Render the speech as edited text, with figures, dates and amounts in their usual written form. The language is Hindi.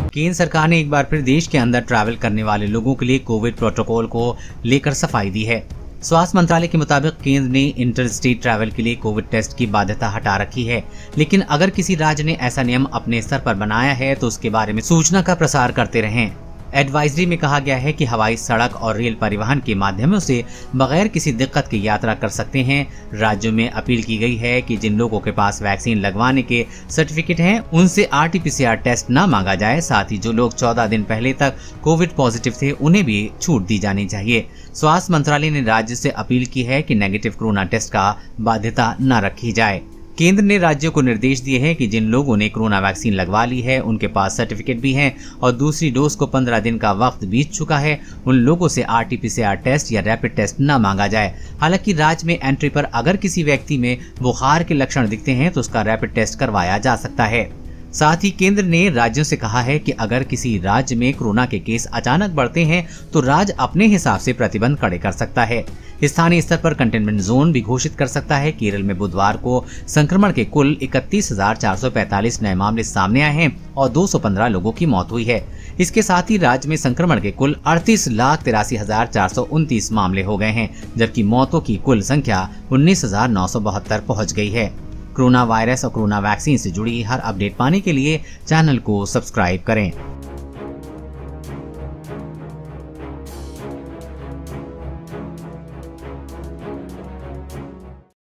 केंद्र सरकार ने एक बार फिर देश के अंदर ट्रैवल करने वाले लोगों के लिए कोविड प्रोटोकॉल को लेकर सफाई दी है। स्वास्थ्य मंत्रालय के मुताबिक केंद्र ने इंटर स्टेट ट्रैवल के लिए कोविड टेस्ट की बाध्यता हटा रखी है, लेकिन अगर किसी राज्य ने ऐसा नियम अपने स्तर पर बनाया है तो उसके बारे में सूचना का प्रसार करते रहें। एडवाइजरी में कहा गया है कि हवाई, सड़क और रेल परिवहन के माध्यमों से बगैर किसी दिक्कत की यात्रा कर सकते हैं। राज्यों में अपील की गई है कि जिन लोगों के पास वैक्सीन लगवाने के सर्टिफिकेट हैं, उनसे RT-PCR टेस्ट न मांगा जाए। साथ ही जो लोग 14 दिन पहले तक कोविड पॉजिटिव थे, उन्हें भी छूट दी जानी चाहिए। स्वास्थ्य मंत्रालय ने राज्य से अपील की है कि नेगेटिव कोरोना टेस्ट का बाध्यता न रखी जाए। केंद्र ने राज्यों को निर्देश दिए हैं कि जिन लोगों ने कोरोना वैक्सीन लगवा ली है, उनके पास सर्टिफिकेट भी हैं और दूसरी डोज को 15 दिन का वक्त बीत चुका है, उन लोगों से RT-PCR टेस्ट या रैपिड टेस्ट न मांगा जाए। हालांकि राज्य में एंट्री पर अगर किसी व्यक्ति में बुखार के लक्षण दिखते हैं तो उसका रैपिड टेस्ट करवाया जा सकता है। साथ ही केंद्र ने राज्यों से कहा है कि अगर किसी राज्य में कोरोना के केस अचानक बढ़ते हैं तो राज्य अपने हिसाब से प्रतिबंध कड़े कर सकता है। स्थानीय स्तर पर कंटेनमेंट जोन भी घोषित कर सकता है। केरल में बुधवार को संक्रमण के कुल 31,445 नए मामले सामने आए हैं और 215 लोगों की मौत हुई है। इसके साथ ही राज्य में संक्रमण के कुल 38,83,429 मामले हो गए हैं, जबकि मौतों की कुल संख्या 19,972 पहुँच गई है। कोरोना वायरस और कोरोना वैक्सीन से जुड़ी हर अपडेट पाने के लिए चैनल को सब्सक्राइब करें।